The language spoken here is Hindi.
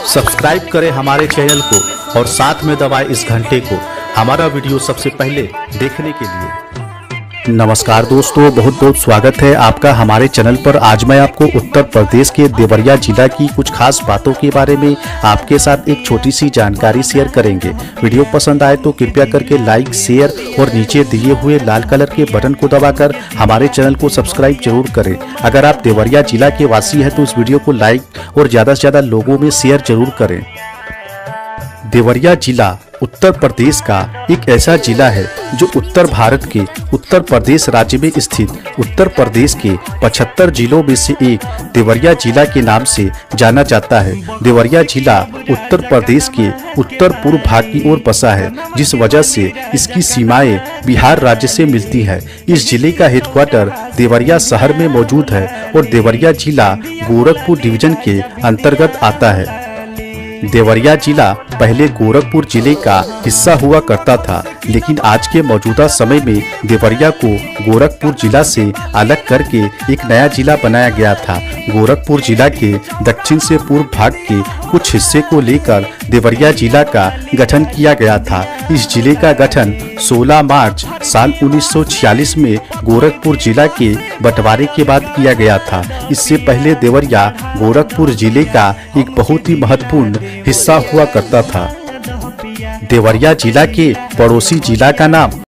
सब्सक्राइब करें हमारे चैनल को और साथ में दबाएं इस घंटे को हमारा वीडियो सबसे पहले देखने के लिए। नमस्कार दोस्तों, बहुत बहुत स्वागत है आपका हमारे चैनल पर। आज मैं आपको उत्तर प्रदेश के देवरिया जिला की कुछ खास बातों के बारे में आपके साथ एक छोटी सी जानकारी शेयर करेंगे। वीडियो पसंद आए तो कृपया करके लाइक, शेयर और नीचे दिए हुए लाल कलर के बटन को दबाकर हमारे चैनल को सब्सक्राइब जरूर करें। अगर आप देवरिया जिला के वासी हैं तो इस वीडियो को लाइक और ज़्यादा से ज़्यादा लोगों में शेयर जरूर करें। देवरिया जिला उत्तर प्रदेश का एक ऐसा जिला है जो उत्तर भारत के उत्तर प्रदेश राज्य में स्थित उत्तर प्रदेश के 75 जिलों में से एक देवरिया जिला के नाम से जाना जाता है। देवरिया जिला उत्तर प्रदेश के उत्तर पूर्व भाग की ओर बसा है, जिस वजह से इसकी सीमाएं बिहार राज्य से मिलती है। इस जिले का हेडक्वार्टर देवरिया शहर में मौजूद है और देवरिया जिला गोरखपुर डिवीजन के अंतर्गत आता है। देवरिया जिला पहले गोरखपुर जिले का हिस्सा हुआ करता था, लेकिन आज के मौजूदा समय में देवरिया को गोरखपुर जिला से अलग करके एक नया जिला बनाया गया था। गोरखपुर जिला के दक्षिण से पूर्व भाग के कुछ हिस्से को लेकर देवरिया जिला का गठन किया गया था। इस जिले का गठन 16 मार्च साल 1946 में गोरखपुर जिला के बंटवारे के बाद किया गया था। इससे पहले देवरिया गोरखपुर जिले का एक बहुत ही महत्वपूर्ण हिस्सा हुआ करता था। देवरिया जिला के पड़ोसी जिला का नाम